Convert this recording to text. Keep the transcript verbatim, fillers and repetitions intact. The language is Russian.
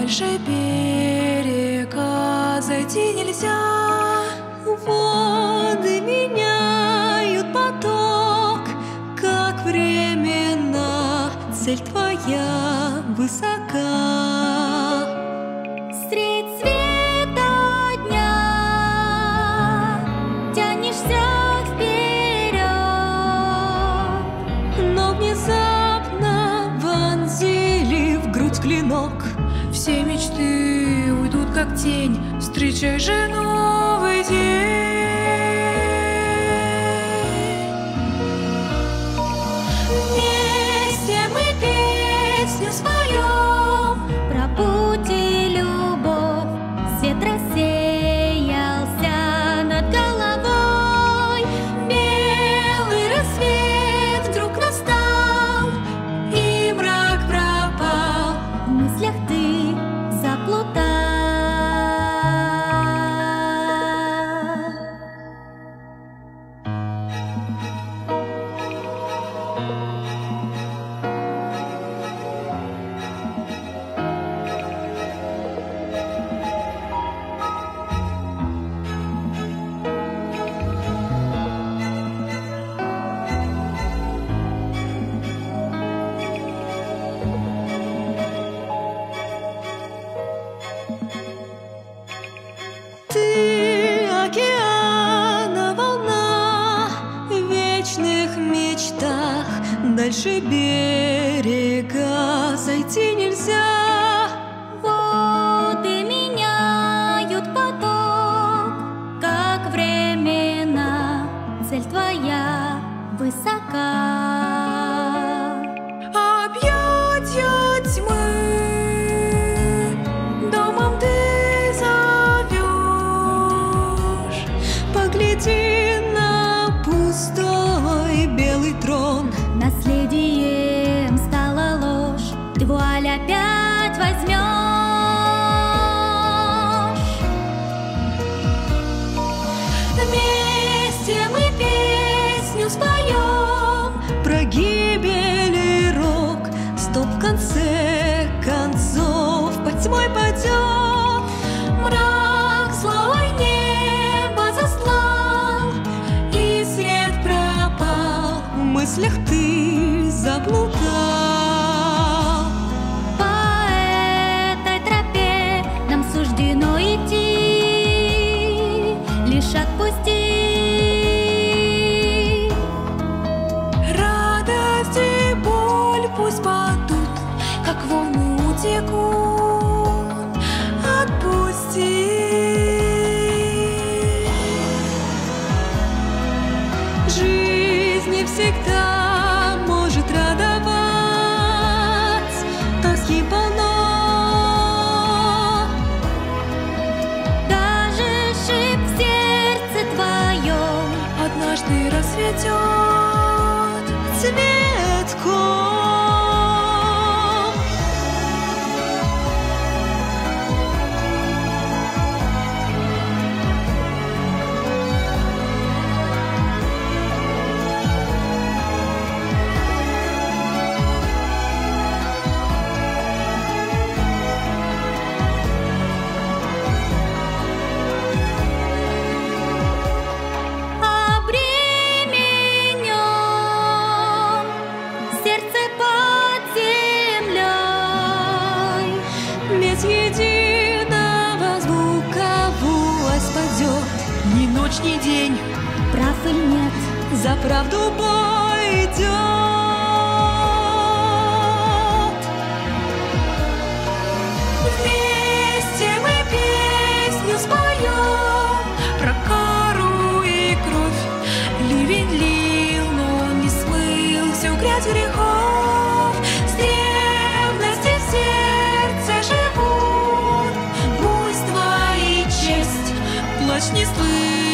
Дальше берега зайти нельзя. Воды меняют поток, как временно цель твоя высока. Средь света дня тянешься вперед, но внезапно вонзили в грудь клинок. Все мечты уйдут как тень, встречай же новый день. Вместе мы песню споем про путь и любовь. Свет рассеялся над головой, белый рассвет вдруг настал, и мрак пропал. в мыслях ты заплутал. Ты океана волна в вечных мечтах. Дальше берега зайти нельзя. Воды меняют поток, как временно цель твоя высока. Объятья тьмы домом ты зовешь. Погляди на пустой белый трон. Наследием стала ложь, ты вуаль опять возьмешь. Вместе мы песню споем про гибель и рок. Стоп в конце концов под тьмой падет. Мрак злой небо заслал, и след пропал. В мыслях ты заплутал. По этой тропе нам суждено идти, лишь отпусти. Радость и боль пусть падут, как волны утекут. Отпусти. Жизнь не всегда может радовать, тоски полно. Даже шип в сердце твоем Однажды расцветет Цветком. обременен, сердце под землей. Без единого звука вуаль спадет. Ни ночь, ни день, Прав или нет, за правду бой идет. Вместе мы песню споем про кару и кровь. Ливень лил, но он не смыл всю грязь грехов. С древности в сердце живут. Буйство и честь, Плач не слышит.